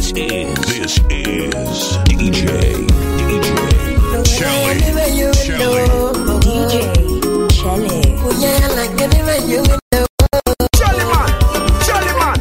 This is DJ Chelly. DJ Chelly. Oh yeah, I like it when you in the Chelly man.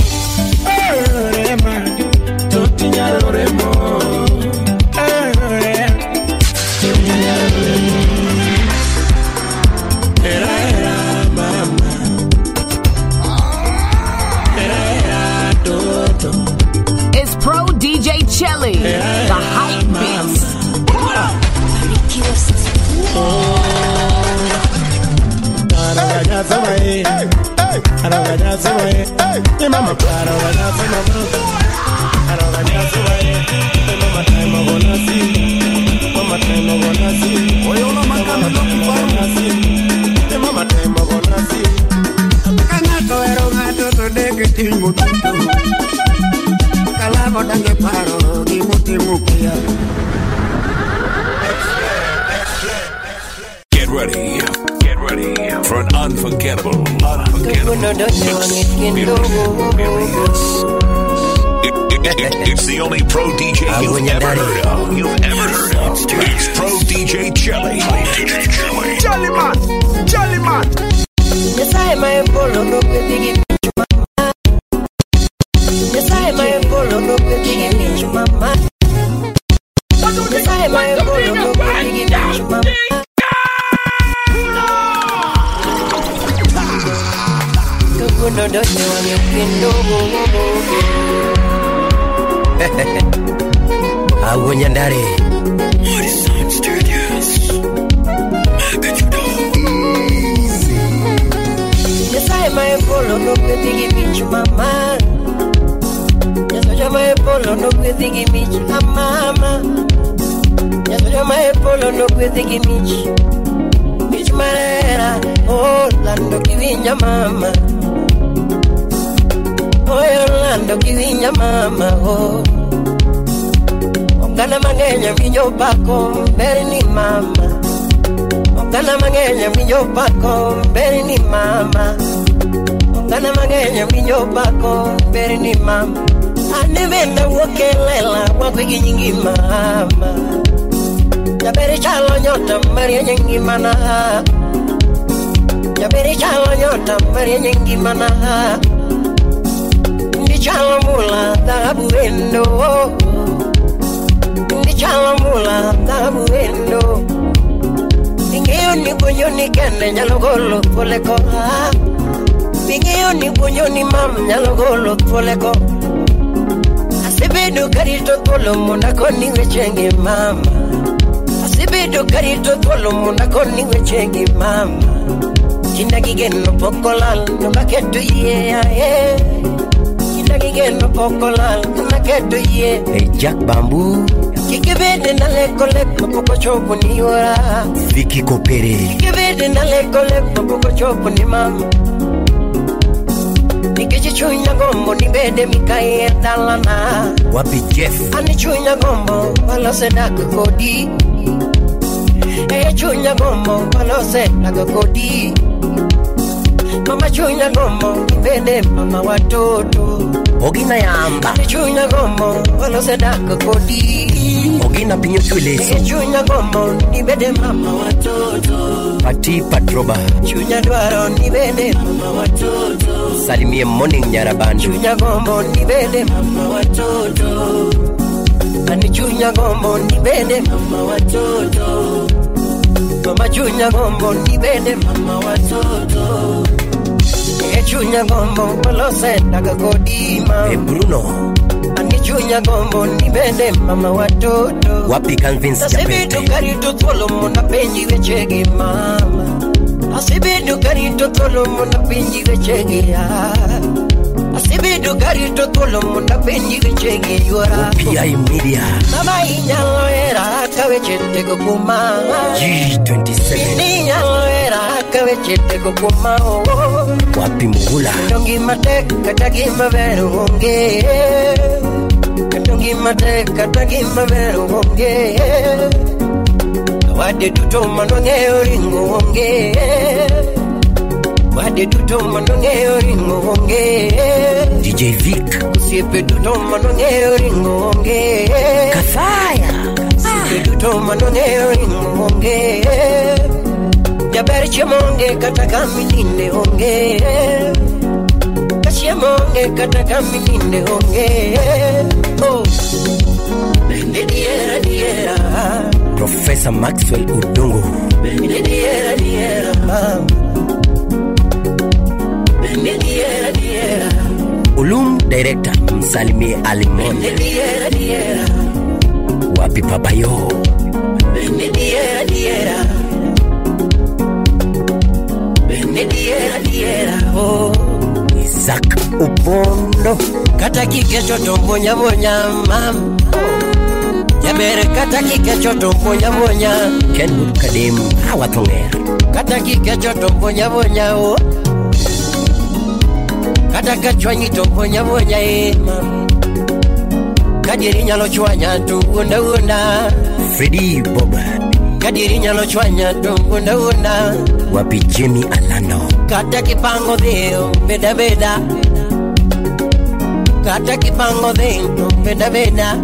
It's Pro DJ Chelly, the hype beast. Get ready for an unforgettable experience. It's the only Pro DJ you've ever heard of. It's Pro DJ Chelly. Chelly man. Yes, I am a polo, no big. Yes, I am a polo, no big. Mama. Yes, I am a polo, no big. Mama. No, don't you want your window? I win your daddy. What is on studios? Easy. Yes, I am a polo, no big beach, mama. Yes, I am a polo, no big beach, mama. Yes, I am a polo, no big beach. Beach manera, oh, lando kivinya mama. Oh, Orlando, kivinya mama, oh. Ogana mangenya minyo bako, mberi ni mama. Ogana mangenya minyo bako, mberi ni mama. Ogana mangenya minyo bako, mberi ni mama. Anivenda wokelela, wakwiki nyingi mama. Jaberi chalo nyota, maria nyingi mana. Jaberi chalo nyota, maria nyingi mana. Chalamula tabuendo, ni chalamula tabuendo. Ningeo ni bunyo ni kende nyalogolo poleko. Ningeo ni bunyo ni mam nyalogolo poleko. Asibedo karito tolo muna koni wechenge mama. Asibedo karito tolo muna koni wechenge mama. Kinda gigeno pokolal nuka ketu yeah. No pocolal, na keto ye. Hey Jack Bamboo. Kikibede na lekole, mapoko chopo ni ora. Vicky Kopere. Kikibede na lekole, mapoko chopo ni mama. Nikichichunya gombo, nibede mikaye talana. Wapi Jeff. Anichunya gombo, walo sedaka kodi. Chunya gombo, walo sedaka kodi. Mama chunya gombo, nibede mama watoto. Ogina yamba chunya gombo walo sedaka kodi. Ogina pinyo chuleso chunya gombo nibede mama watoto. Pati Patroba chunya dwaro nibede mama watoto. Salimie morning nyarabando chunya gombo nibede mama watoto. Ani chunya gombo nibede mama watoto. Mama chunya gombo nibede mama watoto. Chunya gombo walo sedaka kodi mama. Bruno anichunya gombo nibende mama watoto. Wapi convince Japete. Asibidu karito tolo muna penji wechege mama. Asibidu karito tolo muna penji wechege ya. Asibidu karito tolo muna penji wechege yora. PI Media. Mama inyalo era kawechete kukuma. G27 inyalo era kawechete kukuma. Wapi Mugula. Kadongi matek katagi maveru honge. Kadongi matek katagi maveru honge. Kawade tuto manonge oringo honge. Wade duto manongeo ringo onge DJ Vic Siepe duto manongeo ringo onge Kafaya Siepe duto manongeo ringo onge Jaber chemonge katakamilinde onge Kashemonge katakamilinde onge Oh Bende diera Professor Maxwell Udongo Bende diera Bende diera Ulum Director Msalimi Alimon Bende diera Wapi Papayo Bende diera Bende diera Oh Isaac Upondo Kata kike choto mbonya mam Yabere kata kike choto mbonya Kenwood Kadim Hawatongea Kata kike choto mbonya oh Kata kachwanyi to mbonya mam Kadiri nyalo chwanya tu unda Freddy Boba Kadiri nyalo chwanya tu unda Wapi Jimmy Alano Kata kipango deo beda Kata kipango deo beda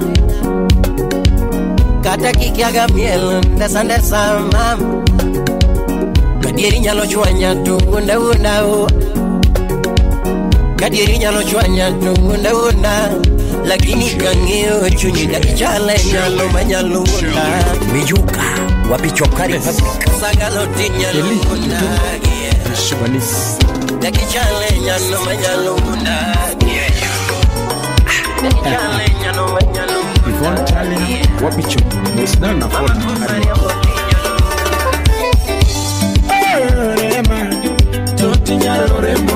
Kata kikiaga miel ndesa mam Kadiri nyalo chwanya tu unda Kadiri nyalo chwanya tu unda Lakini kangeo chunyi dakichala nyalo manyalo unda Mijuka Wapi Chokari Public Sagalo tinyalo unda Shibanis Dakichala nyalo manyalo unda Dakichala nyalo manyalo unda Yvonne Tallinn Wapi Chokari Musdan na Ford Toti nyalo remo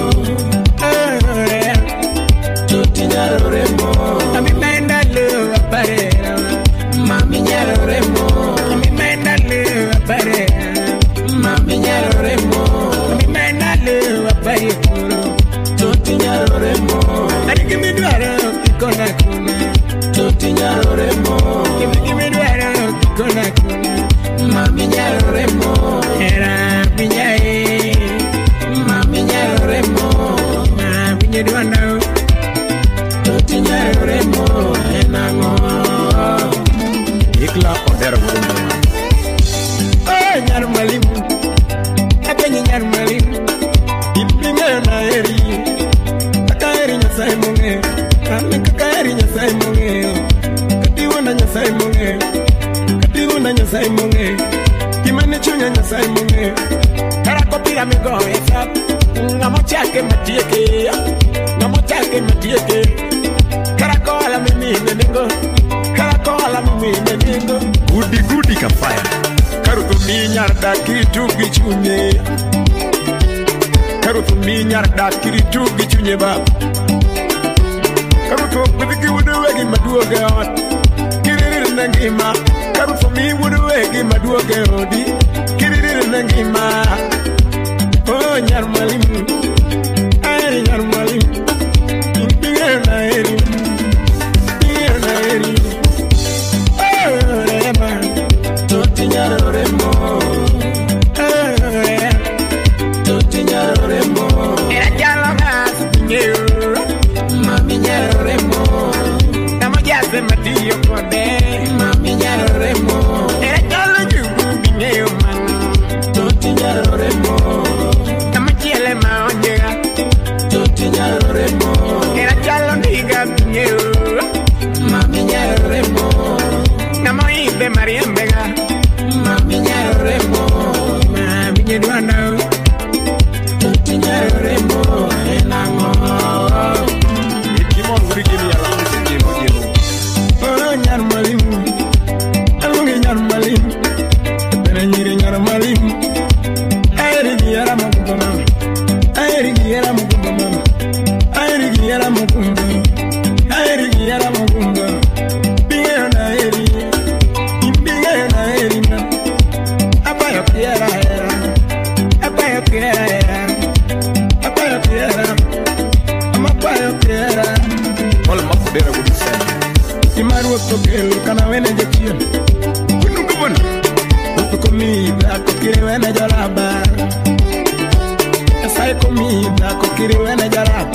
Toti nyalo remo Ami menda lo apare Mami nyalo remo Ami menda lo apare Mami nyalo remo Ami menda lo apare Toti nyalo remo Ariki mi duara kikona kuna Toti nyalo remo Kimi duara kikona kuna Mami nyalo remo Era minyae Mami nyalo remo Mami nyalo Toti nyalo remo Enango Ikla odera wurumbo Oh nyaro malimu Apenyi nyaro malimu Ipinga na eri Kakaeri nyasai monge Kame kakaeri nyasai monge Katiwa na nyasai monge Katiwa na nyasai monge Kimane chunya nyasai monge Karako pira migo efap Ngamo chake matieke Ngamo chake matieke Karakola mimi nengo Karakola mimi nengo Gudi Kafaya Karutu mi nyarda kitu gichunye Karutu mi nyarda kitu gichunye ba Karutu bidiki wuduwegi maduoge ot Kiriri nangima Karutu mi wuduwegi maduoge odi Kiriri nangima Oh nyar malimu Ay nyar malimu Impinga na eri Toti nyaro remo Toti nyaro remo Era jalo ngas nyero Mami nyaro remo Namo jase matiyo kode Mami nyaro remo Era jalo jugu nyero mano Toti nyaro remo Namo chiele maonjega Toti nyaro remo Era jalo ndiga nyero Mami nyaro remo Namo ibe mariembega Mami nyaro remo Mami nyedwana Toti nyaro remo Enango Ikimon urigini ya lamu sejemo jemo Oh nyaro malimu Alungi nyaro malimu Bene nyiri nyaro malimu Aerigi yara mkumba mama Aerigi yara mkumba mama Aerigi yara mkumba Aerigi yara mkumba Binga na eri Binga na eri na Abayo kiera era Abayo kiera era Abayo kiera Amabayo kiera Wala mafudera kudisani Imaru wakokelu kana wene jekio Kunu kubuna Upuko miida kukiri wene jalaba sai comida kokiri wena jarap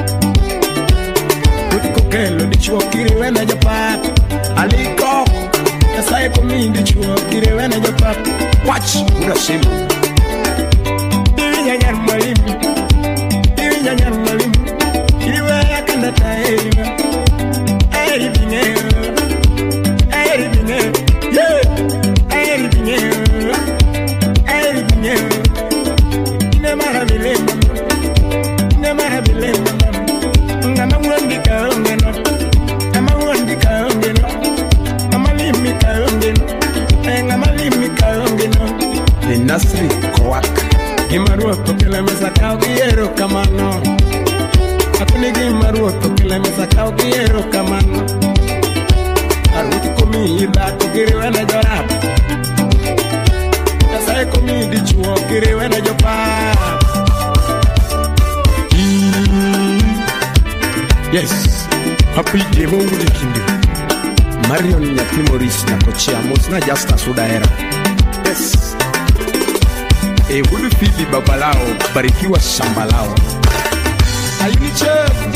Utiko kelo di chuo kiri wena japat Aliko sai comida chuo kiri wena japat Watch urashimu Divinya nyar mwalimu Divinya nyar mwalimu Kiri wena kanda taeriwa Aeri bineo Aeri bineo Yeah Aeri bineo Aeri bineo Never believe I'm a wondy carongeno. I'm a wondy carongeno. I'm a limit carongeno. I'm a limit carongeno. The Nasri Koak. Gimaruoto kila mesa kao quiero kamano. Apuni gimaruoto kila mesa kao quiero kamano. Aruti comida kokiri wena jorap. Sai comida chuo kiri wena jopa. Yes, happy demo with the kingdom. Marion na Timoris na kochia mosna jasta sudaera. Yes. Hudu fili babalao, barikiwa shambalao. Ayuniche.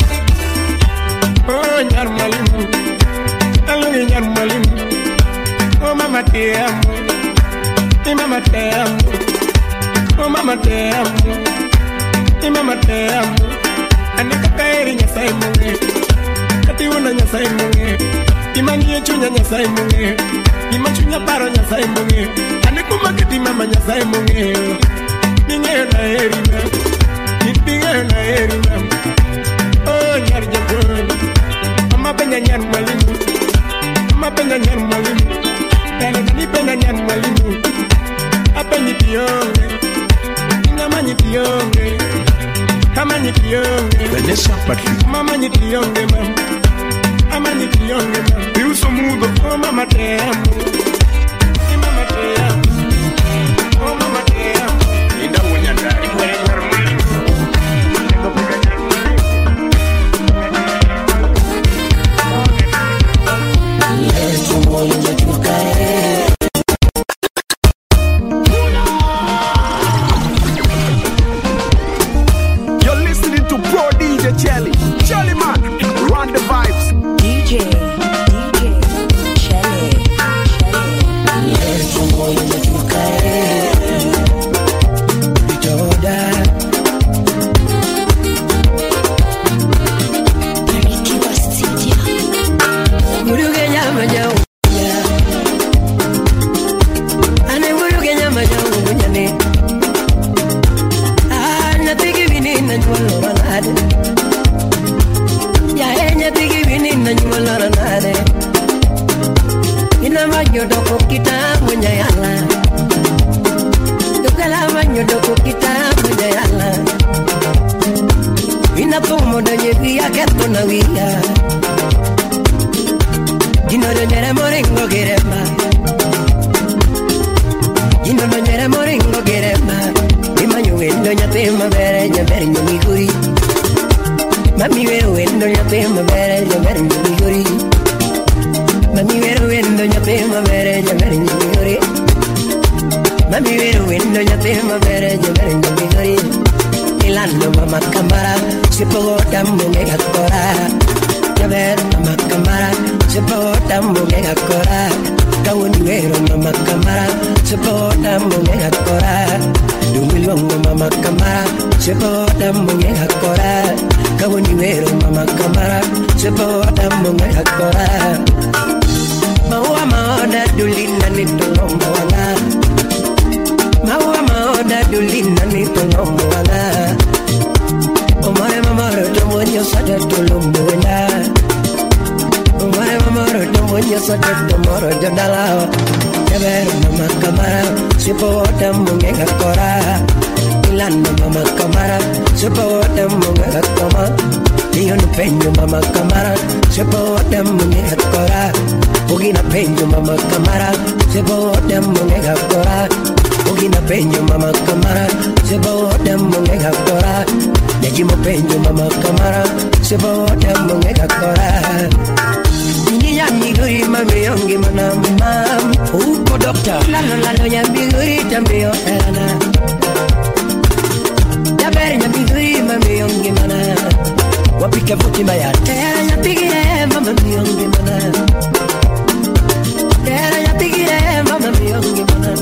Oh nyar malimu. Alungi nyar malimu. Oh mama te amo. Mama te amo. Oh mama te amo. Mama te amo. Anika kairi nyasai munge Kati una nyasai munge Imani yechunya nyasai munge Imachunya paro nyasai munge Anikuma kiti mama nyasai munge Ninge na erina Ninge na erina Oh nyar jabon Mama penya nyar mwalimu Mama penya nyar mwalimu Kani penya nyar mwalimu Apa nyitiyonge Ingama nyitiyonge Kama nyitiyonge Vanessa Patrick Mama nyitiyonge mama Ama nyitiyonge mama Piuso mudo Oh mama te amo Mama te amo Oh mama te amo Ida unyandari Mwenye mwali Yesu mwenye tukae Chelly man, run the vibes. DJ Chelly. Yesu mwenye tukae Bijoda Barikiwa Studio. Muruge nyama jau Ane muruge nyama jau Nyane Natigi vini na nyualo manade Natigi vini na nyualo manade Ina majo doko kita mwenye yala Dukala majo doko kita mwenye yala Ina pomo donye via keto na via Jino donye moringo girema Jino donye moringo girema Imanyo wendo nyapema bere nyabere nyamiguri Mami wero wendo nyapema bere nyabere nyamiguri Mami wero wendo nyapema bere nyabere nyamiguri Mami wero wendo nyapema bere nyabere nyamiguri Ilando mama kamara sipo damu ngega kora Nyaber mama kamara sipo damu ngega kora Kawuni wero mama kamara sipo damu ngega kora Dumilongo mama kamara sipo damu ngega kora Kawuni wero mama kamara sipo damu ngega kora Maua maoda dulina nitolombo wala Maua maoda dulina nitolombo wala Omare mamaro tomonyo sada tolombo wala Omare mamaro tomonyo sada tomoro jodala Jaber mama kamara sipo damu ngega kora Ilando mama kamara sipo damu ngega koma Diyo no penyo mama kamara sipo damu ngega kora Ugina penyo mama kamara sipo damu ngega kora Ugina penyo mama kamara sipo damu ngega kora Yajimo penyo mama kamara sipo damu ngega kora Niya miguri mami yongi mana mam Uko doktor lalo ya miguri tambiyo erana Jaberi ke futi maya era ya pigire mama mionge mana era ya pigire mama mionge mana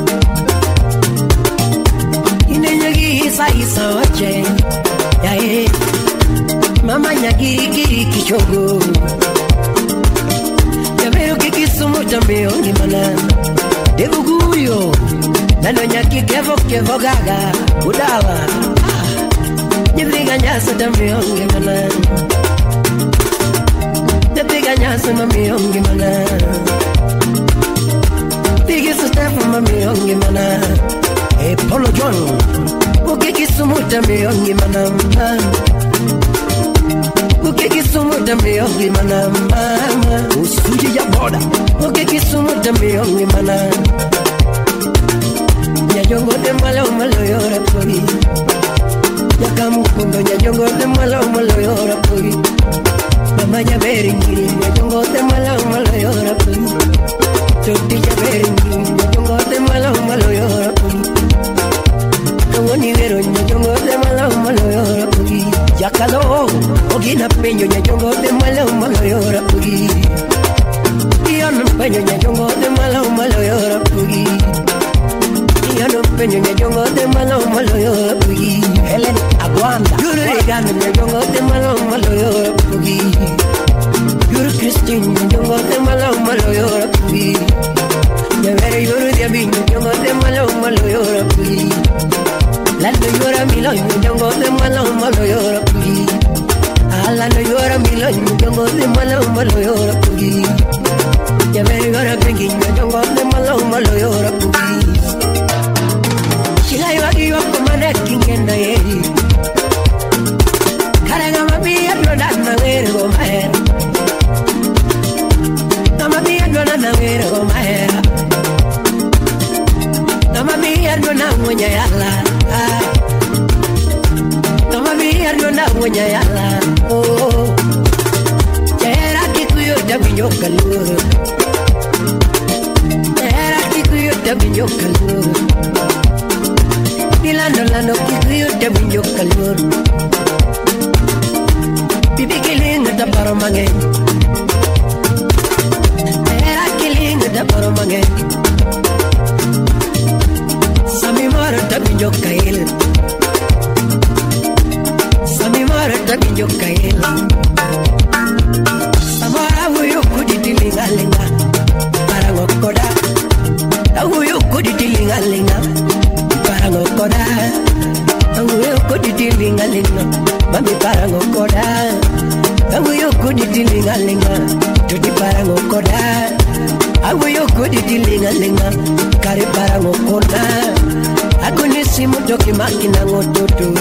ine nyagi isa oche ya mama nyagi kichogo ya vero kisumu mionge mana debuguyo nano nyaki kevo gaga udala Nyibriga nyasa mionge mana Nyibriga nyasa mionge mana Bigi sustafu mionge mana Polo John Ukiki sumuta mionge mana Ukiki sumuta mionge mana Usuji ya boda Ukiki sumuta mionge mana Nyajongo de malo yora pori Yakamu kundo nyajongo de malo yora pori Mama ya beringiri nyajongo de malo yora pori Toti ya beringiri nyajongo de malo yora pori Kawani vero nyajongo de malo yora pori Yakalo ogina peño nyajongo de malo yora pori Iano peño nyajongo de malo yora pori Iano peño nyajongo de malo yora pori Helen Aguanda Yuru regano nyajongo de malo yora pori Yuru Christine nyajongo de malo yora pori Yavere yuru diabi nyajongo de malo yora pori Lando yura milo nyajongo de malo yora pori Alando yura milo nyajongo de malo yora pori Yavere yura kengi nyajongo de malo yora pori Chilai wagi wako maneki ngenda yeri Karanga mabia dona nangere go mahera Namabia dona nangere go mahera Namabia dona mwenye yala Namabia dona mwenye yala Oh Chera kikuyo tabinyo kaluru Chera kikuyo tabinyo kaluru Lando kikuyo tabinyo kaluru Bibi kilinga da paro mange Era kilinga da paro mange Sami mara tabinyo kail Sami mara tabinyo kail Samara huyo kuditilinga linga Parango koda Huyo kuditilinga linga Parango koda Huyo kuditilinga linga Mami parango koda Huyo kuditilinga linga Tudi parango koda Huyo kuditilinga linga Kari parango koda Akunisi mutoki makina ngototo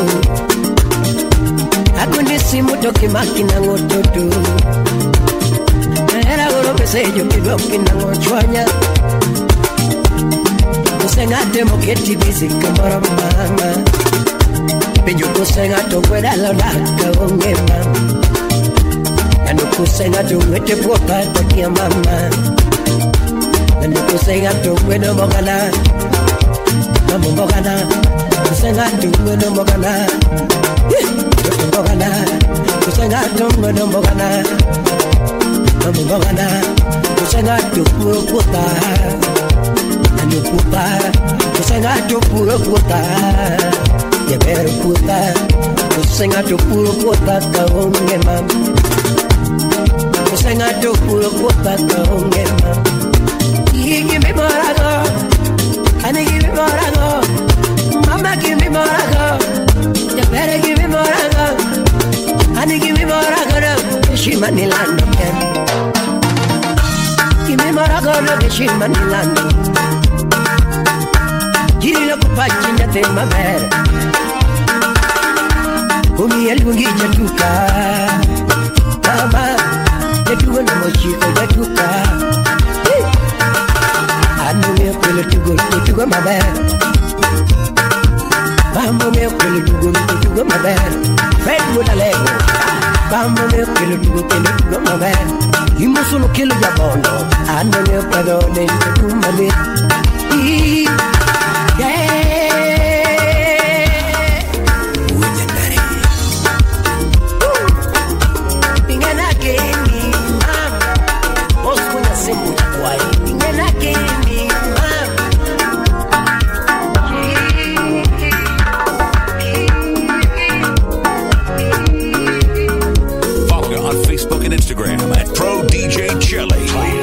Akunisi mutoki makina ngototo Era goro pesejo kidoki na ngochwanya Kusengate moketi bizi kamara mama Penyo kusengate kweda lodaka onge mama Nando kusengate wete poka takia mama Nando kusengate kweda mogana Mamo mogana Kusengate kweda mogana Mogana Kusengate kweda mogana Mamo mogana Kusengate kweda poka Nando puta Kusengate kweda poka Ya better puta Kusengate kweda poka kaonge mama Kusengate kweda poka kaonge mama Give me more Honey, give me more Mama, give me more You better give me more Honey, give me more She money land again Give me more She money land Giri lo kupachi nyate mabere Umi elgungi jatuka Mama Jatuka na mochiko jatuka Anu me kwele tugo mabere Bambo me kwele tugo mabere Fred woda lego Bambo me kwele tugo mabere Imo solo kilo ya bondo Anu me kwele tugo mabere Pro DJ Chili.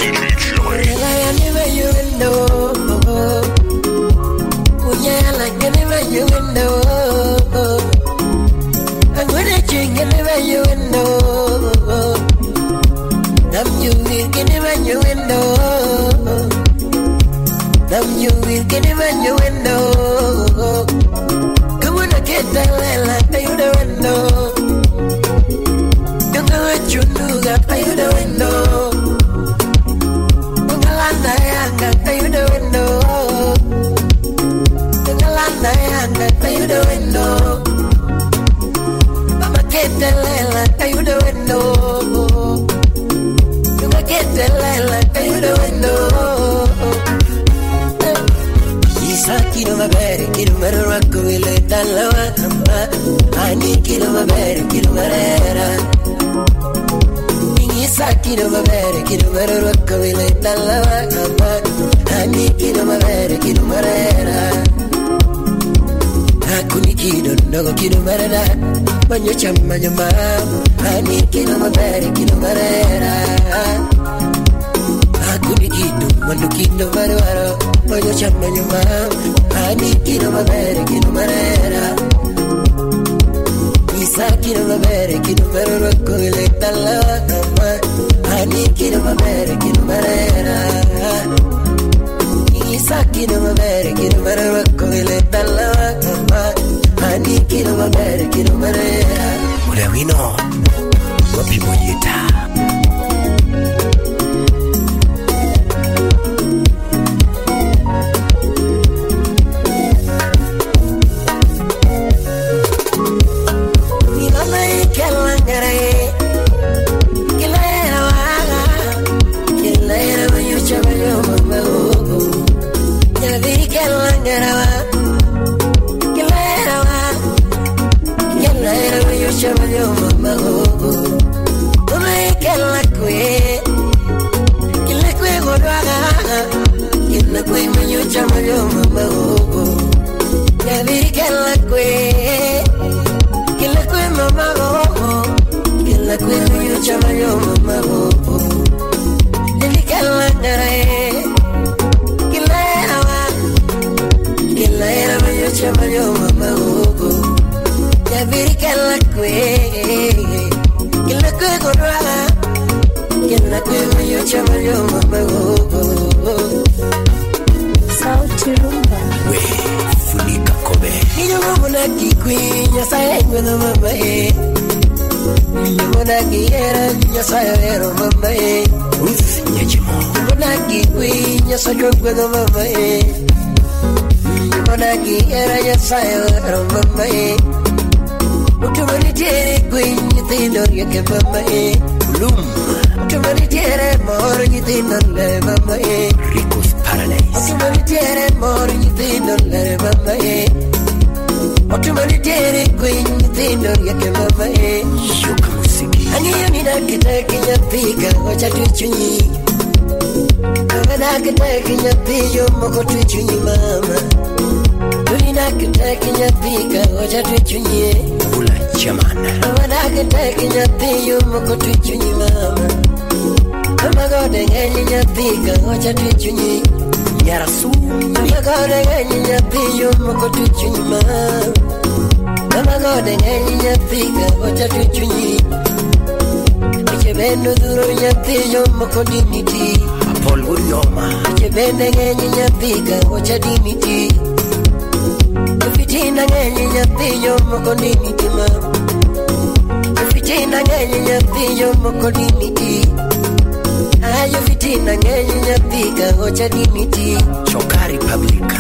Chokari Publica.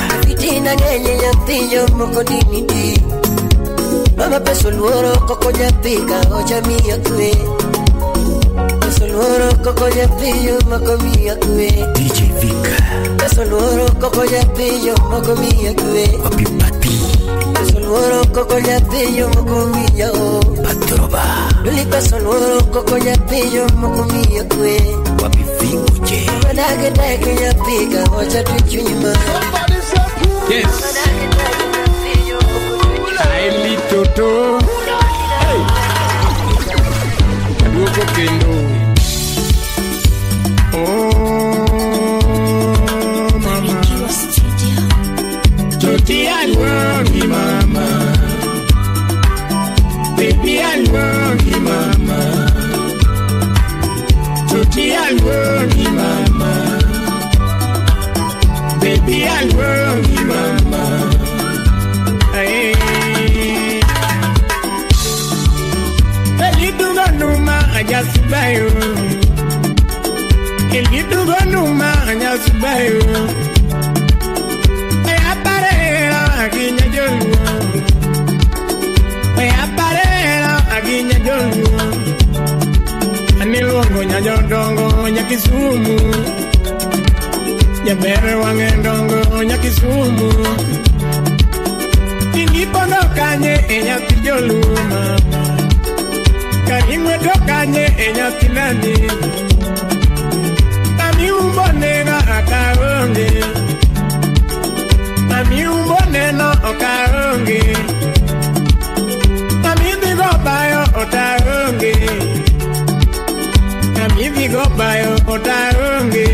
Mama peso luoro coco ya pica ocha mia kwe. Peso luoro coco ya pillo mako mia kwe. DJ Vika. Peso luoro coco ya pillo mako mia kwe. Papi Pati. Peso luoro coco ya pillo mako mia o. Patroba. Luli peso luoro coco ya pillo mako mia kwe. Papi Vinguche. Madaga daga ya pica ocha tuchunyima. Yes. Aeli Toto. Hey. Aduoko kendo. alone, mama. Baby, alone, mama. Hey. Numa anyasubayo Elidugo numa anyasubayo Ayaparela aginya jolu Ayaparela aginya jolu Anilongo nyajodongo nyakisumu Nyabere wangendongo nyakisumu Tingipono kanye enyakijolu mama Karimwe tokanye enyakinani Nami umbonena akaonge Nami umbonena okaonge Nami vigobayo otaonge Nami vigobayo otaonge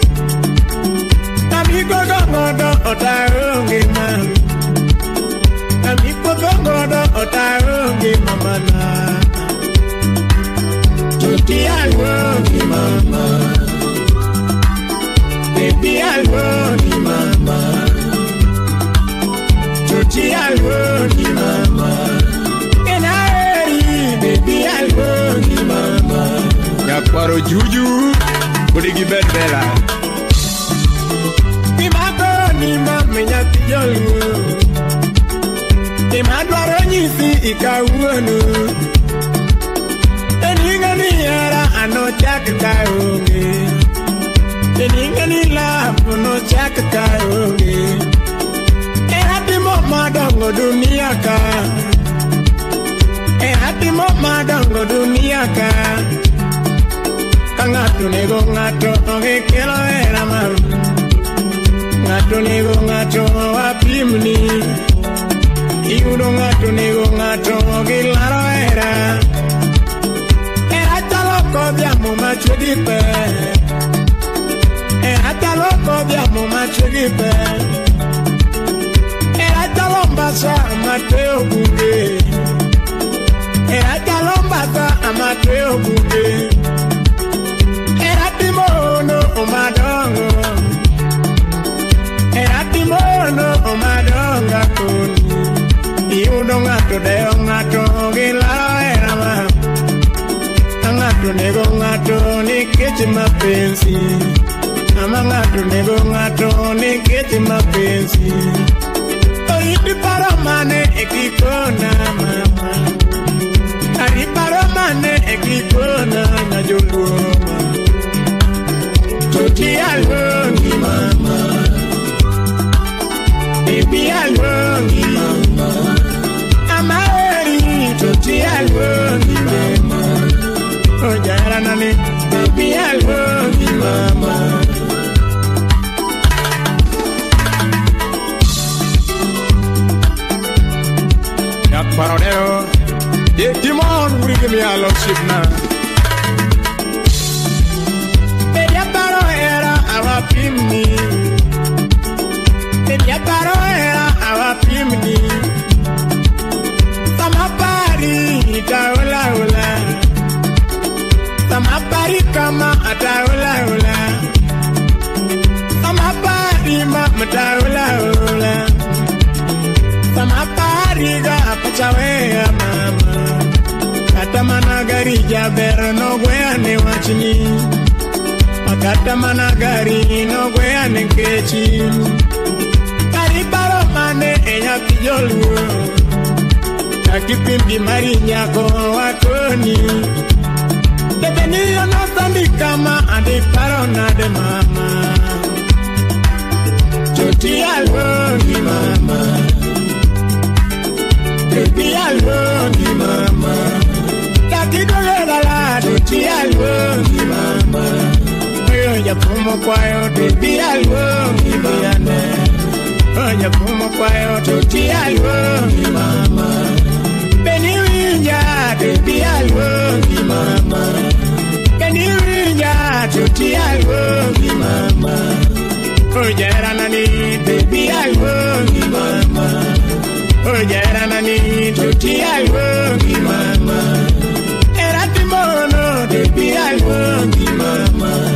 Nami gogongodo otaonge mami Nami gogongodo otaonge mamana Tuti alone, mama. Baby alone, mama. Tuti alone, mama. And I, baby alone, mama. Yakwaro juju, kurigi bedbela. Imako ni mama nyakijolu. Imadwaro nyisi ikawuonu. No chakataonge Teningani lafu no chakataonge Ehati mama dongo dunia ka Ehati mama dongo dunia ka Kangatu nego ngato oge kelo era mam Ngatu nego ngato wapimni Iudo ngatu nego ngato oge laro era Kobiamo machugipe Atalo kobiamo machugipe Atalomba sa amateo bunge Atalomba sa amateo bunge Atimono omadongo Atimono omadonga kuni Iudonga to deonga to gila era Ngato nego ngato ni kiti mapenzi Ama ngato nego ngato ni kiti mapenzi Oidi paromane ekikona mama Ari paromane ekikona na joluoma Tuti alone mama Baby alone mama Amari tuti alone mama Oh, yara nani, baby, I love you, mama. Yak parodero, de Timon, bring me a love ship now. Ella paro era our pimney. Ella paro era our pimney. Sama pari, itaola ola. Sama pari kama ataula ula. Sama pari ma mataula ula. Sama pari ga pachawe mama. Kata mana gari jaber no gweane wachini. Kata mana gari no gweane kechi. Kari paro mane enya kijolu. Takipimbi mari nyako wakoni. Detenido no sandi kama adi parona de mama. Tuti alone mama. Baby alone mama. Tati dole la tuti alone mama. Oyo ya fumo kwayo tuti alone mama. Oya fumo kwayo tuti alone mama. Beni winja tuti alone mama. Beni winja tuti alone mama. Oya era nani baby alone mama. Oya era nani tuti alone mama. Era timono baby alone mama.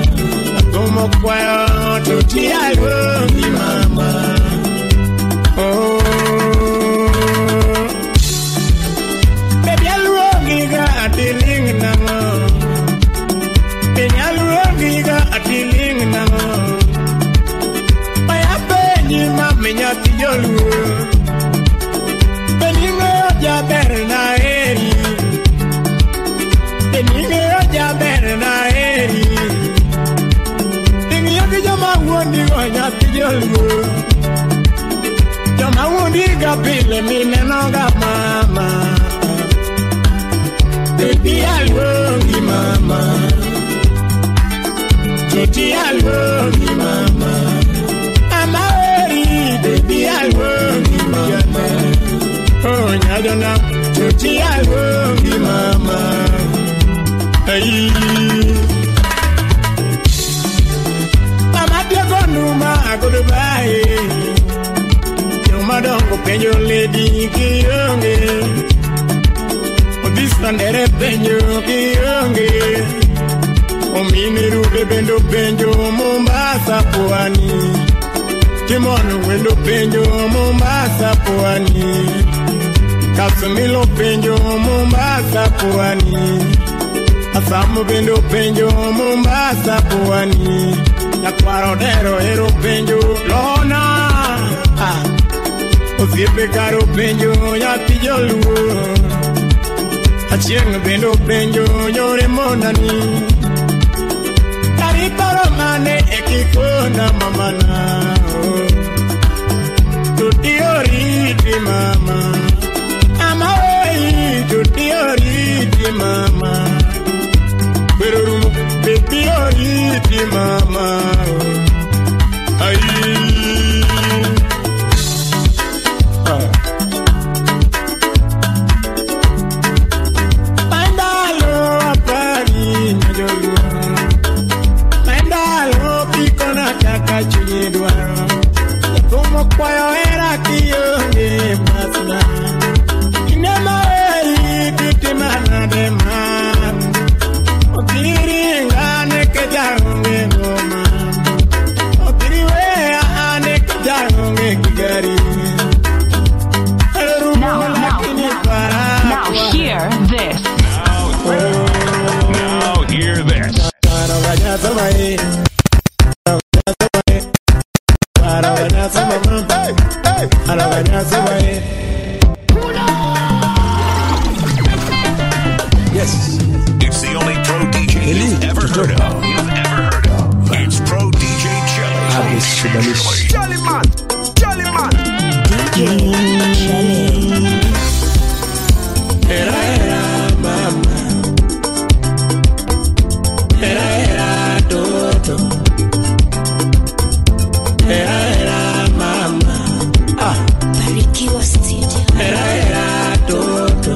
vivo nyati jolgo Joma wundi gapile minenoga mama Baby alwongi mama Titi alwongi mama Amari baby alwongi mama Oh nyadona Titi alwongi mama Hey Mama Diego Numa goodbye Yoma dongo penyo lady kiyonge Odisandere penyo kiyonge Ominiru bendo penyo Mombasa pwani Kimono wendo penyo Mombasa pwani Kasumilo penyo Mombasa pwani Asamu bendo penyo Mombasa pwani Nakwarodero ero penyo Lona Osiepe karo penyo Nyati joluo Achieng bendo penyo Nyore monani Kariparo mane ekikona mamana Tuti oriti mama Ama oi tuti oriti mama Berurumu baby oriti mama Ay Mandalo apari nyajolua Mandalo pikona kaka chunyedwaro Yakumo kwayo era kiyonge masna Inema eri kitimana dema Okiringane kejaronge goma Okiriwea ane kejaronge kigari Now hear this. Now hear this. Yes. It's the only pro DJ you've ever heard of. It's Pro DJ Jelly. Jelly man, Jelly man. DJ Jelly. Era mama. Era toto. Era mama. Barikiwa Studio. Era toto.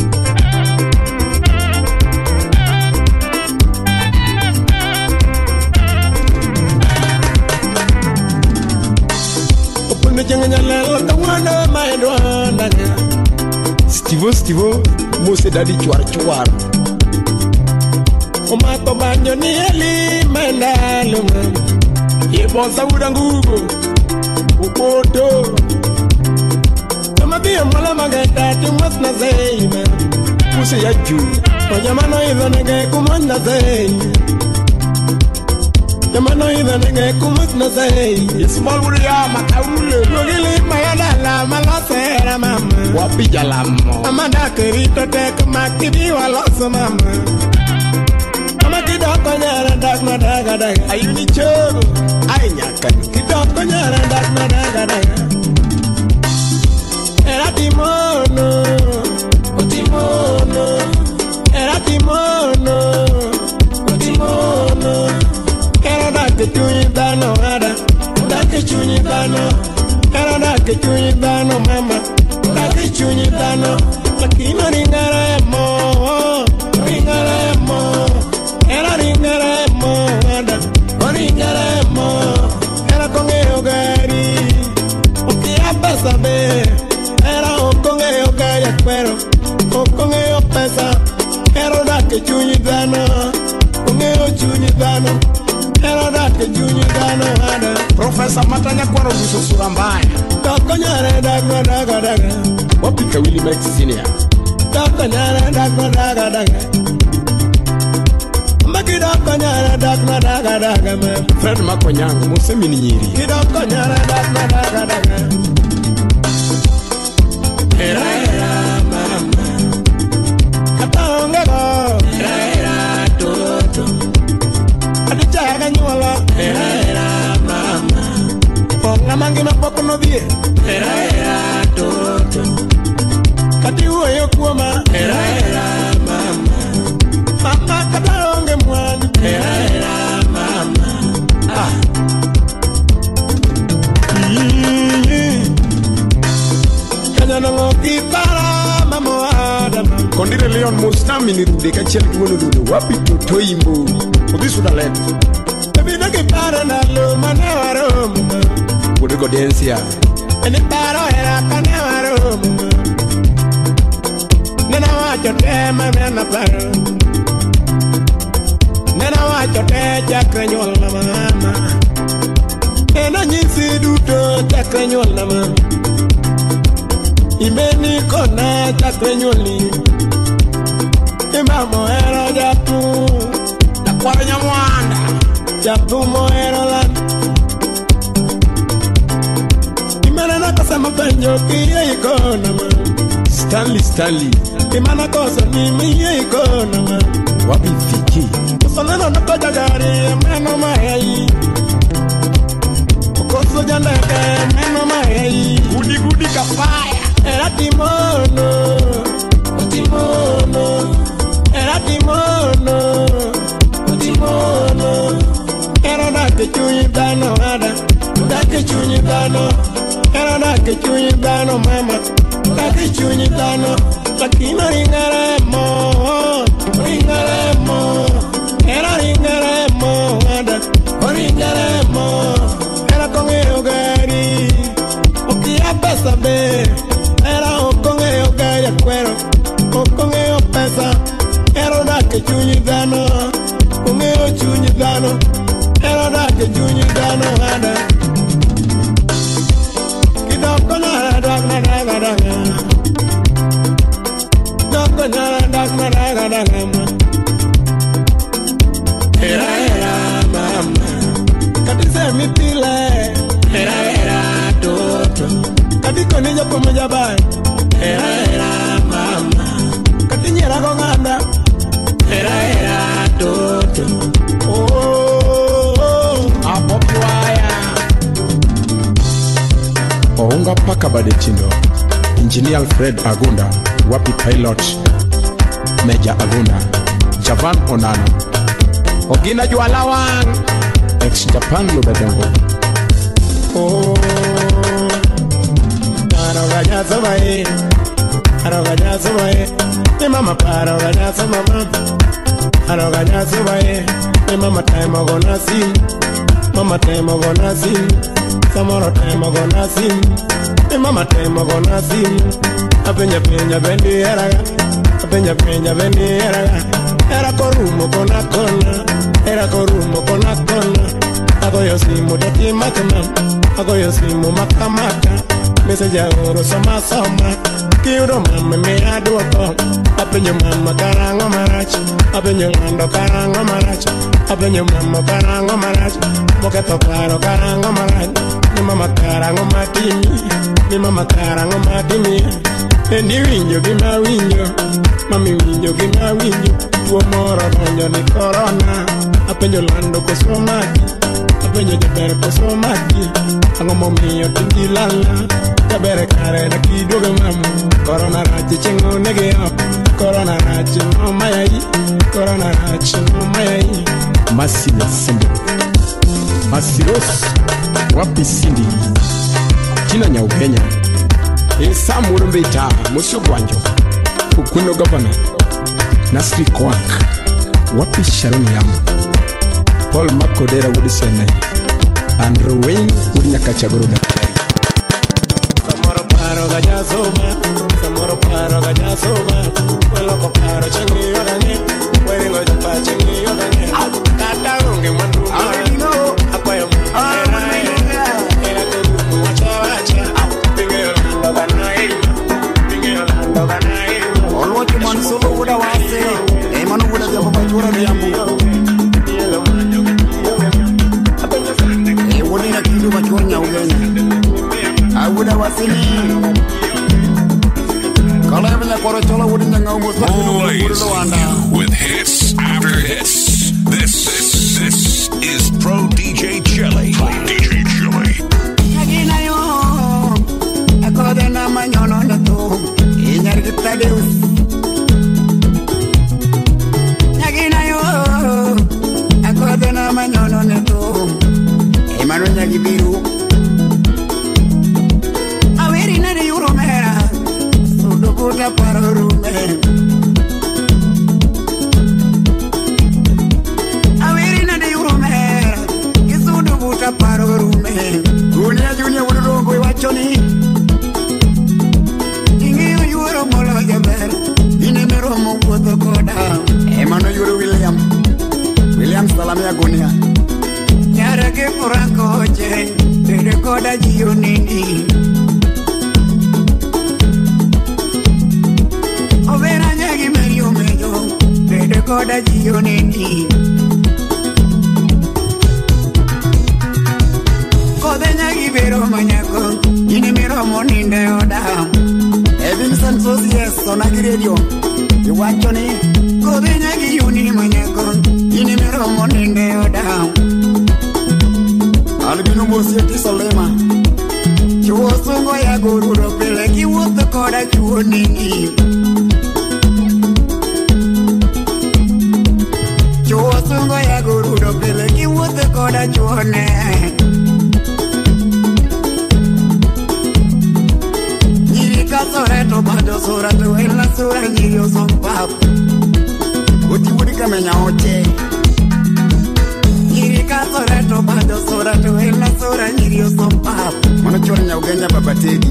Opune janganya lelo kawana maendwana. Stivo, mose dadi chuar. Omato banyo ni eli mendalo mama. Yebonsa udangugo, upoto. Kamabi amala magata timas na zeima. Puse ya juu, onyamano idha nege kumas na zeima. Yamano idha nege kumas na zeima. Yesmal uriya makaule. Logili mayadala malasera mama. Wapi jalamo. Amanda kerito tek makidi waloso mama. Mama kidoko nyara dak daga. Ayuni chogo. Ay nyakan. Kidoko nyara dak daga. Era timono. Otimono. Era timono. Otimono. Era dak chunyi dano ada. Dak chunyi dano. Era dak chunyi dano mama. Dak chunyi dano. Lakini ringaremo. Era ringaremo ada. Ringaremo. Era kongeo gari. Ukia pesa be. Era kongeo gari pero. Kongeo pesa. Era dak chunyi dano. Kongeo chunyi dano. Era dak chunyi dano ada. Professor Matanya kwaro buso sura mbaya. Dokonyare daga. Wapika Willie Max Senior. Dokonyare daga. Makidokonyare daga man. Fred Makonyango musemi ni nyiri. Kidokonyare daga. Era mama. Katonga go. Era toto. Adichaga nyuala. Era mama. Ongamangi mapoko no vie. Era toto. Kati uwe kuoma. Era mama. Mama kada onge mwani. Era mama. Kanya nongoki para mama Adama. Kondire Leon Mustami ni rude kacheli kimono rude. Wapi toto imbo. Odisu da led. Baby naki para na lo manawaro mama. Bude go dance ya. Eni paro era kanawaro mama. Nena wacho te mama paro. Nena wacho te chakra nyol na mama. Nena nyisi duto chakra nyol na mama. Imeni kona chakra nyoli. Imamo ero jatu. Takwara nyamwanda. Jatu mo ero lan. Imana nakasa mapenjo kiye ikona ma. Stanley. Imana kosa mimi ye ikona ma. Wapi fiki. Kusaneno nakoja gari meno maei. Koso jandeke meno maei. Gudi kafaya. Era timono. Era timono. Era da que chuyi dano ada. Da que chuyi dano. Era da que chuyi dano mama. Da que chuyi dano. Lakina ringaremo. Era ringaremo ada. Ringaremo. Era con el gari. Okia pesa be. Era con el gari cuero. Con el pesa. Era da que chuyi dano. Con el chuyi dano. Era da que chuyi dano ada. Kidoko na da. Doko na da. Era mama. Kati se mi pile. Era toto. Kati koni jopo moja bai. Era mama. Kati nyera konganda. Era toto. Apokwaya. Ounga paka bade chindo. Engineer Alfred Agunda. Wapi pilot Major Agunda. Javan Onano. Ogina Jualawang. Ex-Japan Lubedengo. Arogaja subae. Ni mama parogaja sumama. Arogaja subae. Ni mama time gonna see. Mama time gonna see. Samoro time gonna see. Ni mama time gonna see. Apenya bendi era. Apenya bendi era. Era korumo kona. Era korumo kona. Agoyo simu dati makama. Agoyo simu makamaka. Message oro sama. Kiuro mama me aduoko. Apenyo mama karango marachi. Apenyo lando karango marachi. Apenyo mama karango marachi. Moketo claro karango marachi. Ni mama karango matimi. Ni mama karango matimi. Endi winjo gima winjo. Mami winjo gima winjo. Tuo moro donjo ni corona. Apenyo lando kosomaki. Apenyo jaber kosomaki. Ango momiyo tingi lala. Jaber kare na kidogo mamu. Corona rachi chingo nege up. Corona rachi no mayai. Corona rachi no mayai. Masila Simba. Masiros. Wapi Cindy. Tina Nyaukenya. Esa Murumbeta. Musyo Gwanjo. Ukuno Governor. Nasri Kwak. Wapi Sharon Yamu. Paul Makodera Wudisene. Andrew Wayne Wudinyakachagoroda. Samoro paro gajasoma. Weloko paro changi yodane. Weringo japa changi yodane. Kata unge mandu mara. Akwayo mara. Era kurumu wacha. Pinge yolando gana ilma. Olwoki mansolo uda wase. Manu uda japa matura de yambu. Wodina kidu machonya ugenya. Awuda wasini. Always with hits after hits. This is Pro DJ Jelly. Pro DJ Jelly. nyagi biru Averi nere yuro mera Sudo buta paro rume Averi nere yuro mera Isudo buta paro rume Dunia dunia wudurongo iwachoni Ingiyo yuro molo jaber Ine meromo kuoto koda Emano yuro William Salamia Gunia Nyara ke Franco che Dede koda jiyo nini Overa nyagi merio mejo Dede koda jiyo nini Kode nyagi vero manyako Ine mero moninde oda Evinson Sosies Sonagi Radio Iwachoni Kode nyagi yuni manyako Ine mero moninde oda Albino Mosieti Solema Chuo sungo ya gururo pele Kiwuto koda chuo nini Chuo sungo ya gururo pele Kiwuto koda chuo ne Nyirika soreto bado sorato Ela sura nyirio son papu Uti wudi kamenya oche Nyirika soreto bado sorato Ela sura nyirio son papu Mwana chora nya ugenya babategi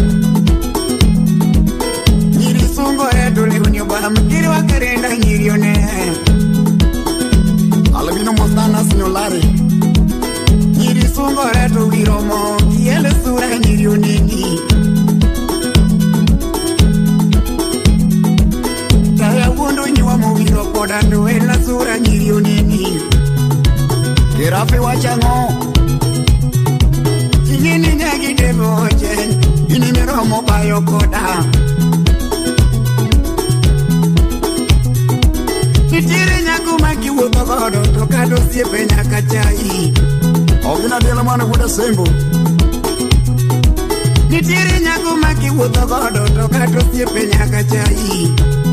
Nyiri sungo reto leunyo ba Mkiri wakarenda nyirio ne Alabino mostana sinyolari Nyiri sungo reto wiromo Kiele sura nyirio nini Kaya wundo nyiwa mwiro koda Nduela sura nyirio nini Kirafi wachango Chingini nyagi devo chen Ini meromo bayo koda Nitiri nyaku maki wuto kodo Tokado siepe nyaka chai Ogina dela mana kuda sembo Nitiri nyaku maki wuto kodo Tokado siepe nyaka chai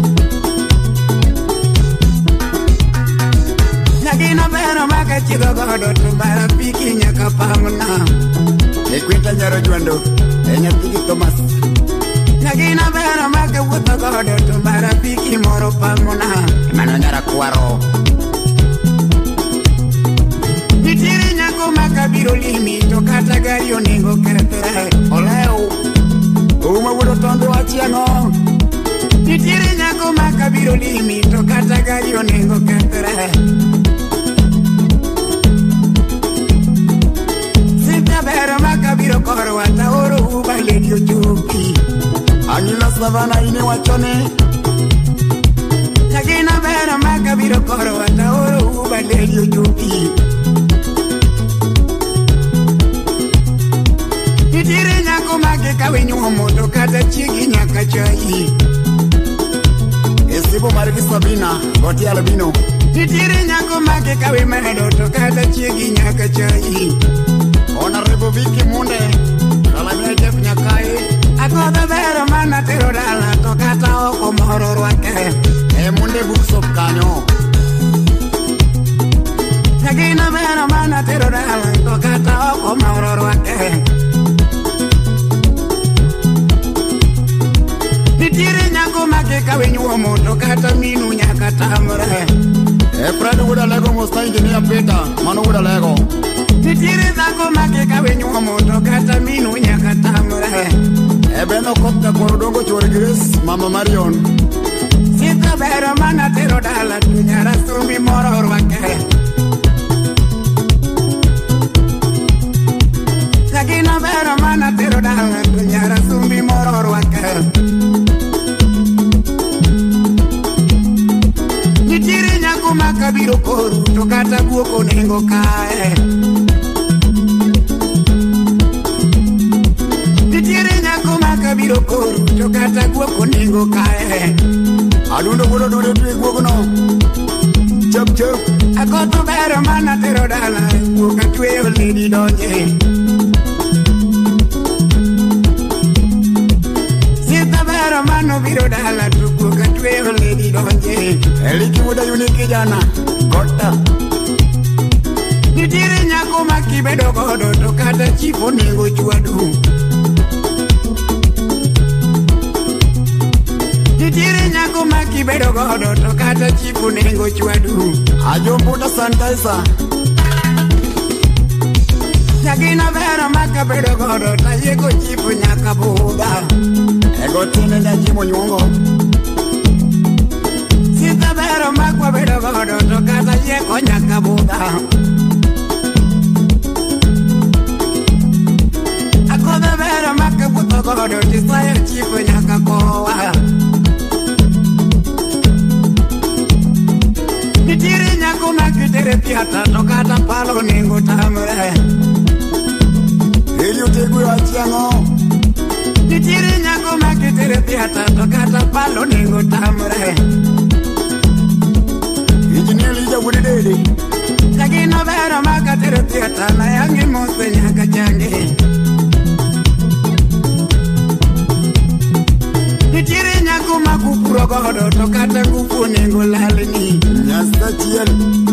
Nyagina bero maka chido godo Tumbara piki nyaka pamuna Ekwita nyaro juando Enya tiki Thomas Nyagina bero maka wuto godo Tumbara piki moro pamuna Emano nyara kuwaro Nitiri nyako maka biro limi Tokata gari oningo ketere Oleo Uma wudo tondo wachiano Nitiri nyako maka biro limi Tokata gari oningo ketere Bero makabiro koro wata oro uba ledio chupi Anila savana ine wachone Nyagina bero makabiro koro wata oro uba ledio chupi Nitire nyako make kawe nyuomo to kata chigi nyaka chai Esibo mariki Sabina Goti Albino Nitire nyako make kawe medo to kata chigi nyaka chai Honorable Vicky Munde Kalamia Jeff Nyakai Akoda bero mana tiro dala Tokata oko moro rwake Munde buksop kanyo Nyagina bero mana tiro dala Tokata oko moro rwake Nitire nyako make kawe nyuomo Tokata minu nyaka tamre Efrado wuda lego mosta engineer Peter Mano wuda lego Nitire zako make kawe nyuomo Tokata minu nyaka tamre Ebeno kopta korodongo chore Grace Mama Marion Sita bero mana tero dala Tunyara sumi moro rwake Sagina bero mana tero dala Tunyara sumi moro rwake Nitire nyako makabiro koru Tokata guoko nengo kae Nitire nyako makabiro koru Tokata guoko nengo kae Adundo gudo dude tui guoko no Chop chop Akoto bero mana tero dala Guoka tueo lady donje Sita bero mano biro dala Guoka tueo lady donje Eliki muda uniki jana Kota Nitire nyako kibedo godo to kata chipo nego chwadu. Nitiere nyako ma kibedo godo to kata chipo nego chwadu. Ajombuta sanitizer. Nyagina vero maka bedo godo ta yego chipo nyaka buda. Ego tine na jimo nyongo. Sita vero maka bedo godo to kata yego nyaka buda. Akoda vero maka buto godo tisayo chipo nyaka kowa. Nitiri nyako na kitere piata to kata palo ningo tamre. Elio tegu ya chiango. Nitiri nyako makitere piata to kata palo ningo tamre. Injineli ja wudi dede. Lagino vero makatere piata na yangi mose nyaka change. Nitiri nyako makupuro godo to kata kupu ningo lalini. Nyasta chiel.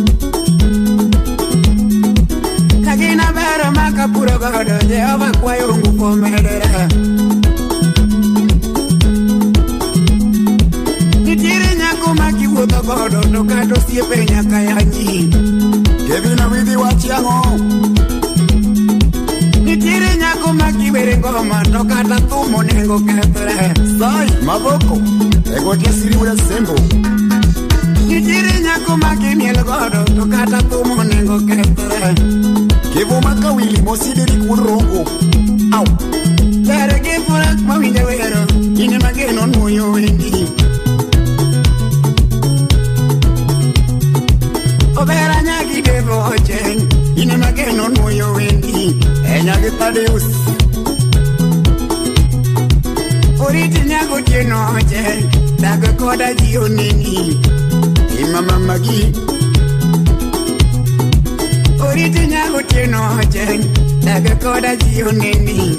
Kagina vero maka puro godo Jehova kwa yungu pomedera. Nitiri nyako maki wuto godo to kato siepe nyaka yanyi. Kevina withi wachiango. Nitiri nyako maki bere ngoma to kata tumo nengo kethre. Sai maboko ego tiasiri ule sembo. Nitiri nyako maki miel godo to kata tumo nengo kethre. Kevo makawili mosideri kurongo. Au. Tere kefura mawinde wero. Ine mageno moyo wendi. Obera nyagi devo ochen. Ine mageno moyo wendi. Enyagi tadeus. Oriti nyago tieno ochen. Daga koda jio nini. Imama magi. Oriti nyago tieno ochen. Daga koda jio nini.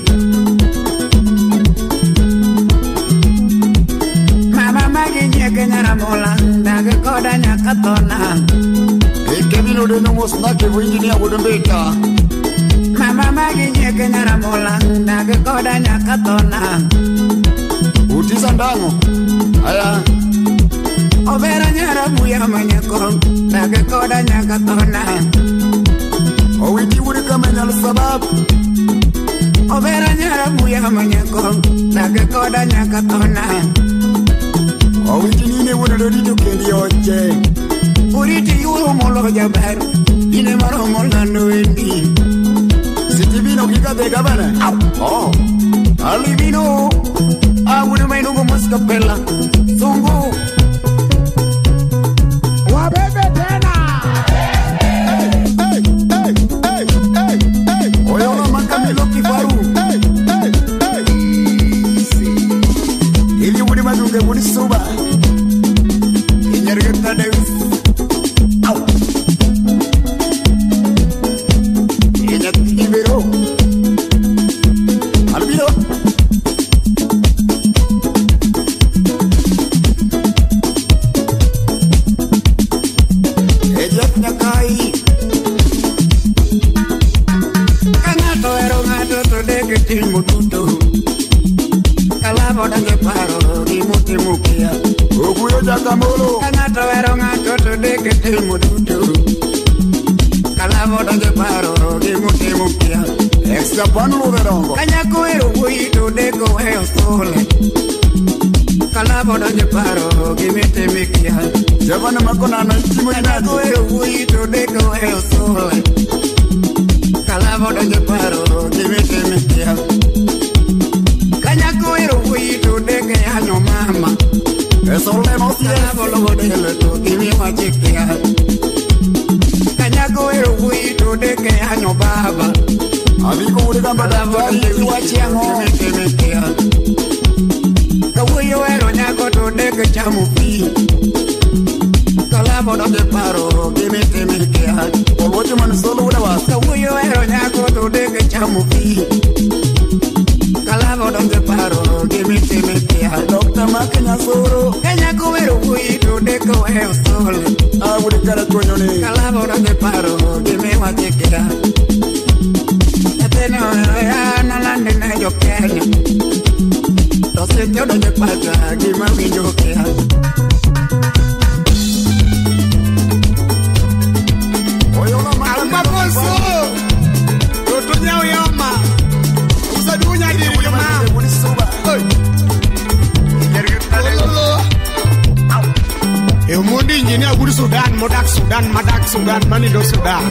Mama magi nyeke nyaramola. Daga koda nyakatona. Kevino de no mosnake winginia wudumbeta. Mama magi nyeke nyaramola. Daga koda nyakatona. Utisa ndango. Aya. Overa nyara buya manyako. Daga koda nyakatona. Owiti wuri kamenyal sababu. Overa nyara buya manyako. Daga koda nyakatona. Owiti nine wuri dodito kendi oche. Uriti yuro molo jabar. Ine maro molando endi. Sitibino kika bega bana. Oh. Alibino. Awuri mainungo moskapela. Sungu. Wabebe tena. Oyona makamilo kifaru. Ili wuri madunge wuri suba. Inyargeta deus. Au. Inyat ibero. Albino. Ejat nyakai. Kangato ero ngato to deke timu tutu. Kalabo dange paro imuti mukia. Okuyo jakamolo. Kangato ero ngato to deke timu tutu. Kalabo dange paro imuti mukia. Extra panulo verongo. Kanyako ero to deko eo sole. Kalabo dange paro imite mukia. Javana makona na timu Kanyako ero to deko eo sole. Kalabo dange paro imite mukia. Kanyako ero to deke anyo mama. Eso le mosia. Kalabo logo dele to kimi machikia. Kanyako ero to deke anyo baba. Amigo wuri gamba da Kalabo wachiango mekia. Kawuyo ero nyako to deke chamu pi. Kalabo dange paro imite mukia. Oloche man solo wura wasa. Kawuyo ero nyako to deke chamu pi. Kalabo dange paro imite mukia. Dr. Makenya Soro. Kanyako ero to deke eo sole. Awuri kara konyone. Kalabo dange paro kimi machikia. geno ya nalande na yo Kenya to se yo do pata gima winjo Kenya oyo mama boso to nyao yoma usadunya di yoma e mundi nyini aguri Sudan modak Sudan madak Sudan manido Sudan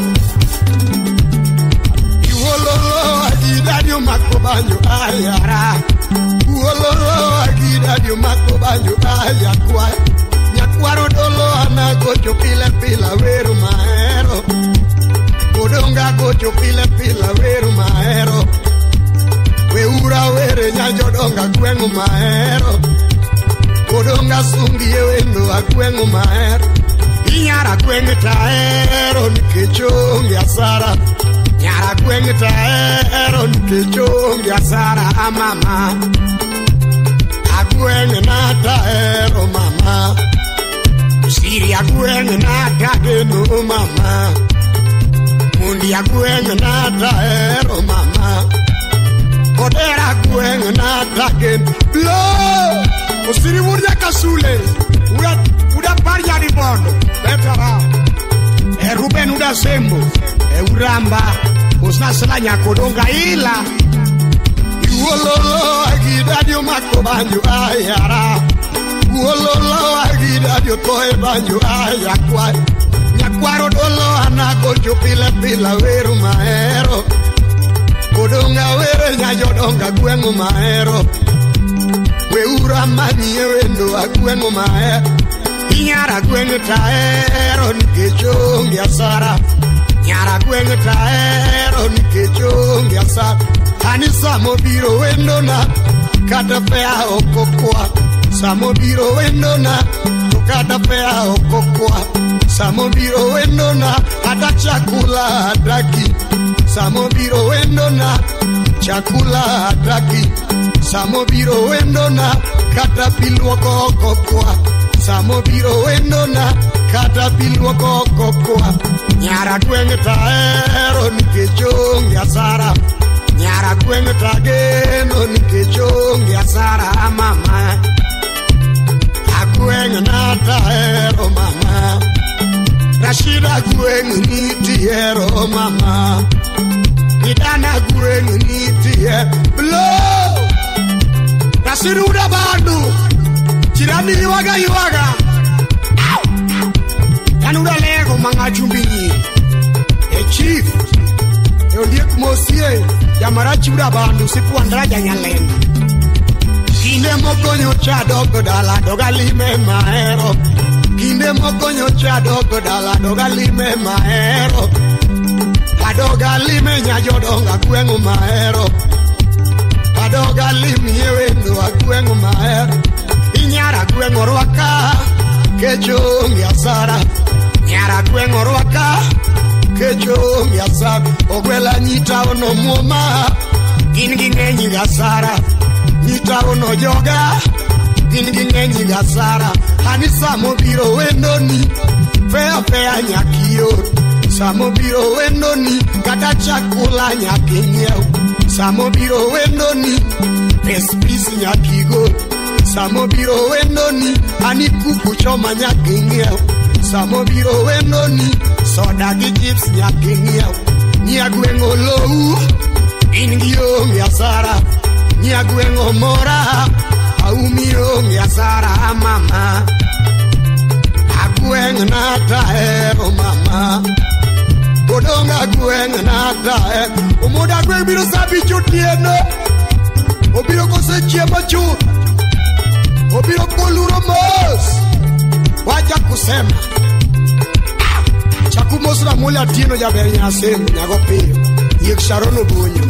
Wololo agidadio makobanyo ayara Wololo agidadio makobanyo ayakwa Nyakwaro dolo anagocho pila pila weru maero Kodonga gocho pila pila weru maero Weura were nyajodonga kwengu maero Kodonga sungi wendo akwengu maero Inyara kwengu taero nikechongi asara Nyara kwenye taero nikechongi asara mama Akwenye na taero mama Siri akwenye na tageno mama Mundi akwenye na taero mama Kodera akwenye na tageno Blow! Usiri muria kasule Uda parja di bondo Betara Ruben uda sembo Uramba usna selanya kodonga ila Wololo agidadio makobanyo ayara Wololo agidadio toe banyo ayakwa Nyakwaro dolo anagocho pila pila weru maero Kodonga were nyajodonga kwengu maero Weura manye wendo akwengu maero Inyara kwengu taero nikechongi asara Nyara kwenye taero nikechongi asara Hanisa mobiro wendona Katapea okokwa Samobiro wendona Tukatapea okokwa Samobiro wendona Hata chakula hataki Samobiro wendona Chakula hataki Samobiro wendona Katapilwa okokwa Samobiro wendona Katapilwa okokwa Nyara kwenye taero nikechongi asara Nyara kwenye tageno nikechongi asara mama Akwenye na taero mama Rashida kwenye nitiero mama Nidana kwenye nitiero Blow! Nasiru uda bandu Chirami iwaga Yanuda lego manga chumbinyi Chief Yondiek mosie Yamara chura bandu sipu andraja nyalenda Kinde mokonyo cha dogo dala doga lime maero Kinde mokonyo cha dogo dala doga lime maero Padoga lime nyajodonga kwengu maero Padoga lime yewendo akwengu maero Inyara kwengu rwaka Kechongi asara Nyara kwengu rwaka Kechongi asara Ogwela nyita ono muoma Gingi ngenyi gasara Nyita ono joga Gingi ngenyi gasara Hanisa mobiro wendoni Fea nyakio Samobiro wendoni Kata chakula nyakinyeo Samobiro wendoni Pespisi nyakigo Samobiro wendoni Ani kuku choma nyakinyeo Samobiro wendoni Soda gi chips nyakinyeo Nyagwengo low Ingio ngiasara Nyagwengo mora Aumio ngiasara mama Agweng na taero mama Kodonga agweng na taero Omoda agweng biro sabi chutieno Obiro kose chiema chut Obiro koluro mos Waja kusema Chakumos na mula tino jaberi nyasemu Nyagopio Yek sharono bunyo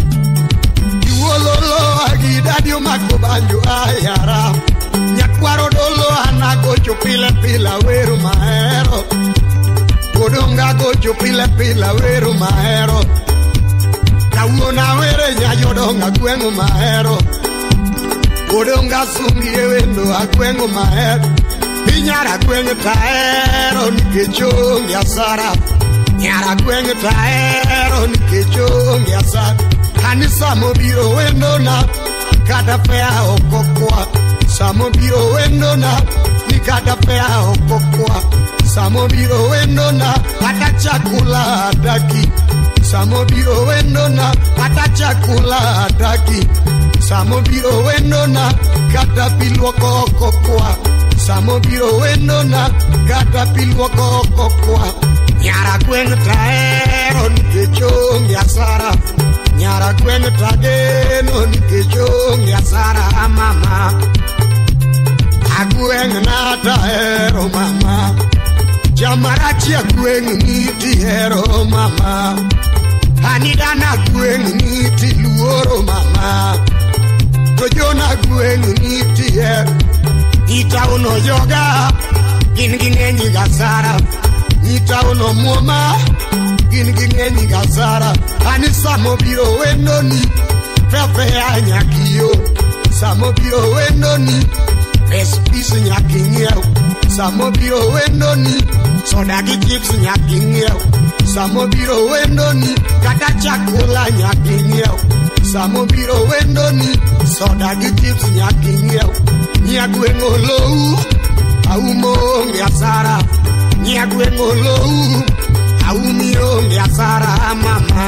Iwololo agidadio makobanyo ayara Nyakwaro dolo anagocho pila pila weru maero Kodonga gocho pila pila weru maero Kawuona were nyajodonga kwengu maero Kodonga sungi wendo akwengu maero Inyara kwengu taero nikechongi asara Nyara kwengu taero ahero nikech onge asara. Kanisa mobiro wendona kata pea okokwa. Samobiro wendona ni kata pea okokwa. Samobiro wendona kata chakula hataki. Samobiro wendona kata chakula hataki. Samobiro wendona kata pilwoko okokwa. Samobiro wendona kata pilwoko okokwa. Nyara gweng' tahero nikech onge asara. Nyara gweng' tageno nikech onge asara mama. Agweng' na tahero mama. Jamarachi agweng' niti hero mama. Anidana gweng' niti luoro mama. Tojona gweng' niti hero. Itauno joga gin ging'enyi gasara. Itauno muoma gin ging'enyi gasara. Ani samobiro wendoni pepe nyakio. Samobiro wendoni espis nyaking'iew. Samobiro wendoni soda gi chips nyaking'iew. Samobiro wendoni kata chakula nyaking'iew. Samobiro wendoni soda gi chips nyaking'iew. Nyagweng' olou aumo onge asara. Nyagweng' olou aumi onge asara mama.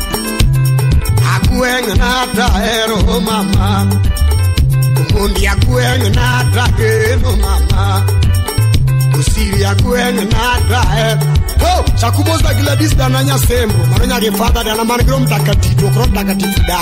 Agweng' na tahero mama. Mundi agweng' na tahero mama. Usiri agweng' na tahero. Oh, chakuboza Gladys dananya sembo. Manonya gefada dana manigro mtakatifu okro mtakatifu da.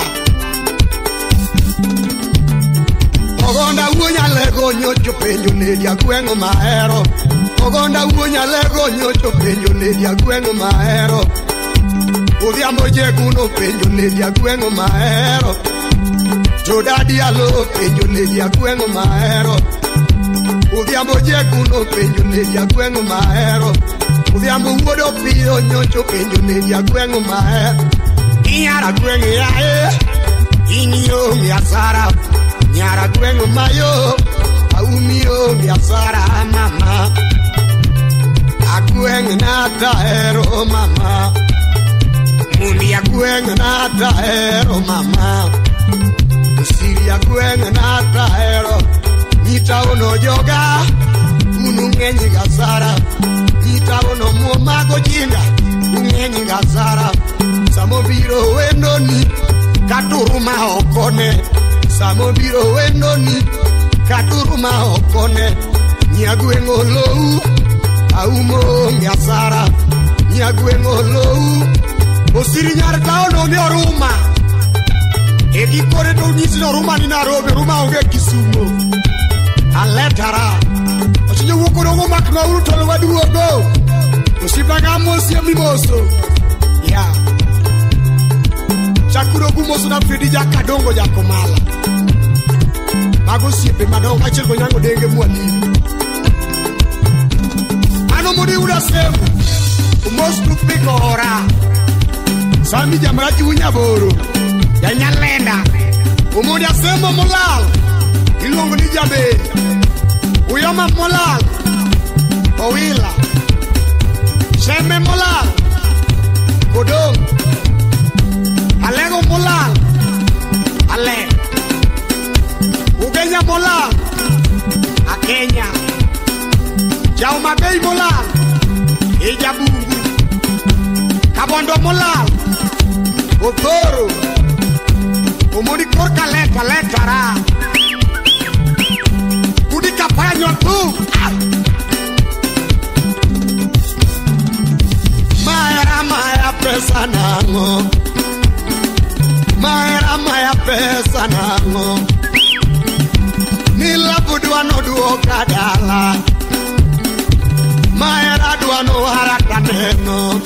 Ogonda uonya lego nyocho penjo lady agweng' mahero. Ogonda uonya lego nyocho penjo lady agweng' mahero. Odhiambo jeguno penjo lady agweng' mahero. Jodadi alo penjo lady agweng' mahero. Odhiambo jeguno penjo lady agweng' mahero. Odhiambo wuodo pio nyocho penjo lady agweng' mahero. Nyara gweng' yae ini onge asara. Nyara gweng' mayo aumi onge asara mama. Agweng' na tahero mama. Mundi agweng' na tahero mama. Usiri agweng' na tahero. Nitauno joga unung'enyi gasara. Nitauno muomago jinga ung'enyi gasara. Samobiro wendoni katuruma okone. Samobiro wendoni katuruma okone. Nyagweng' olou aumo onge asara. Nyagweng' olou osiri nyar taono ni oruma. Eki kore to nyisi no Ruma ni Nairobi. Ruma onge Kisumu. Aletara ochinyo wukoro go mak na uru tolo waduogo. Osipaga mosi mimoso. Ya chakuro gumoso na Fredi Jakadongo Jakomala. Mago siepe madongo achil go nyango denge mwalimu. Ano mudi uda semu umosu piko ora. Sami jamraji unyaboro ya Nyalenda. Umudi asemo molal ilongo ni jabe. Uyoma molal Owila Sheme molal Kodong Alego molal Ale Ugenya molal Akenya Jauma Bay molal Ijabungu Kabondo molal Otoro Umudi korka letara Kudi kapanyo tu Maya pesa nango. Maya pesa nango. Nila buduano duo kadala. Maya duano harakaneno.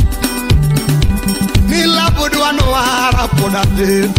Nila buduano harapodate.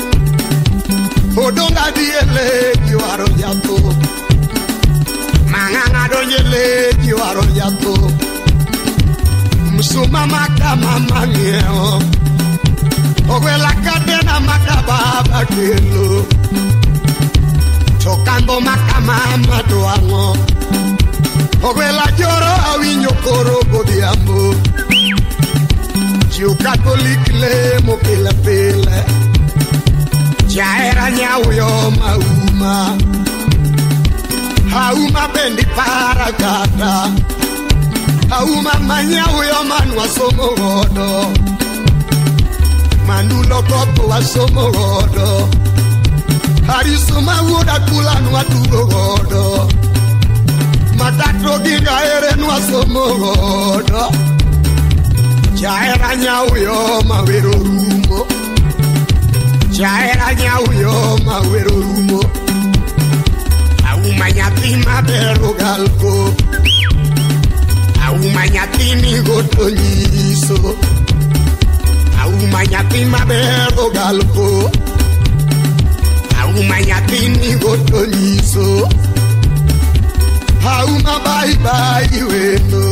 Odonga diele kiwaro jato. Manganga donyele kiwaro jato. Musuma maka mama ngeo. Ogwela kadena maka baba kelo. Chokando maka mama doango. Ogwela joro awinyo koro godiambo. Chiu Catholic le mo pele pele. Jaera nyau yo mauma. Hauma bendi paragata. Hauma manyau yo manwa somogodo. Mandulo kopo wa somogodo. Harisuma woda kulanu atugogodo. Matato giga ere nwa somogodo. Jaera nyau yo mawero rumo. Jaera nyau yo mawero rumo. Auma nyatima bero galko. Auma nyatimi gotoniso. Auma nyatima bero galko. Auma nyatimi gotoniso. Auma bye bye weno.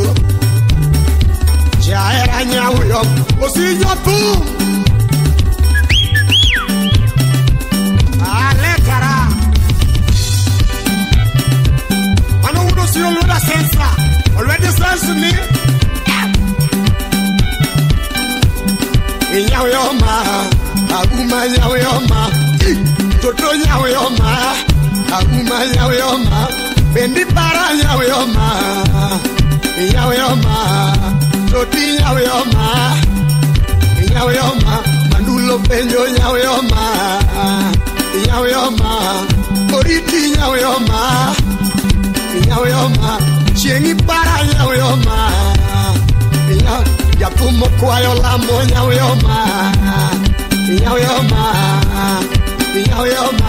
Jaera nyau yo osinyo tu. Aletara. Ano uno si oluda sensa. Already sense me. Nyau yo ma. Auma nyau yo ma. Toto nyau yo ma. Auma nyau yo ma. Bendi para nyau yo ma. Nyau yo ma. Toti nyau yo ma. Nyau yo ma. Mandulo penjo nyau yo ma. Nyau yo ma. Oriti nyau yo ma. Nyau yo ma. Chiengi para nyau yo ma. Ya pumo kwayo lamo nyau yo ma. Nyau yo ma. Nyau yo